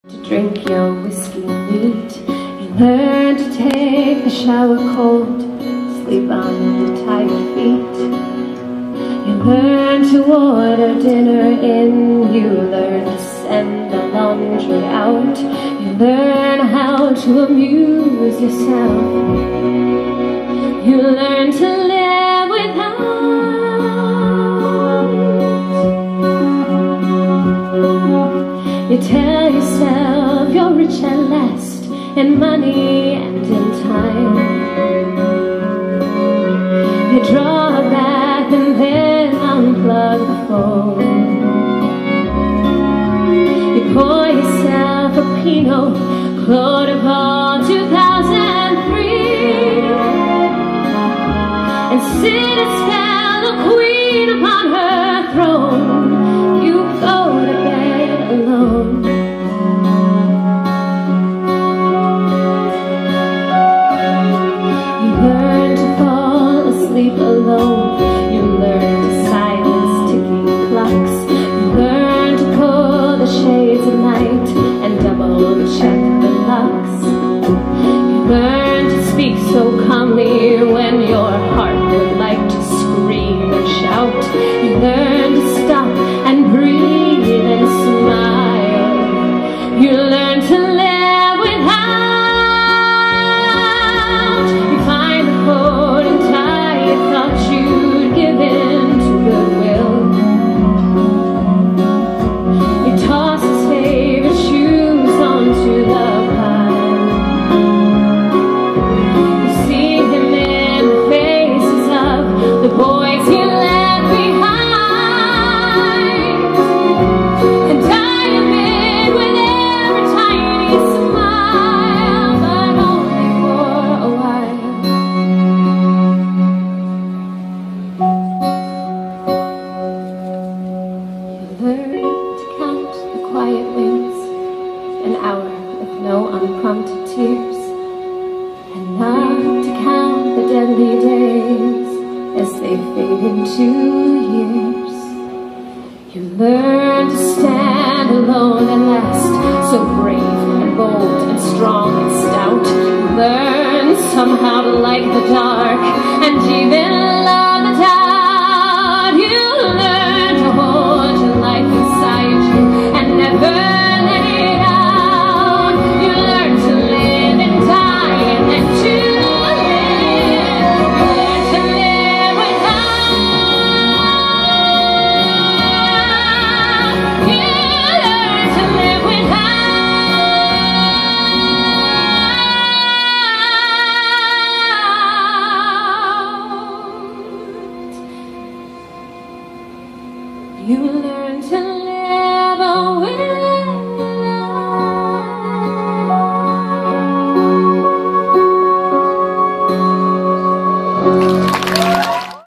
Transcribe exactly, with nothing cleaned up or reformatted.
To drink your whiskey neat, you learn to take the shower cold, sleep on your tired feet. You learn to order dinner in, you learn to send the laundry out. You learn how to amuse yourself. You learn to live without. You tell yourself you're rich at last, in money and in time. You draw a bath and then unplug the phone. You pour yourself a Pinot Clos de Paul two thousand three and sit and spell the queen upon her throne. You go to bed alone. You learn to fall asleep alone. You learn to silence ticking clocks. You learn to pull the shades at night and double check the locks. You learn to speak so calmly when your heart would like to scream and shout. You learn to stop and breathe and smile. You learn to live without. You find the coat and tie you thought you'd give in to goodwill. You toss his favorite shoes onto the pile. You see him in the faces of the boys he left behind, and tie him in with every tiny smile, but only for a while. You learn to count the quiet wins, an hour with no unprompted tears, and not to count the deadly days as they fade into years. You learn to stand alone at last, so brave and bold and strong and stout. You learn somehow to like the dark and even love the doubt. You learn to hold your life inside you and never let it out. You learn to live and die and then to live. You learn to live without. You learn to live without. You learn to live away.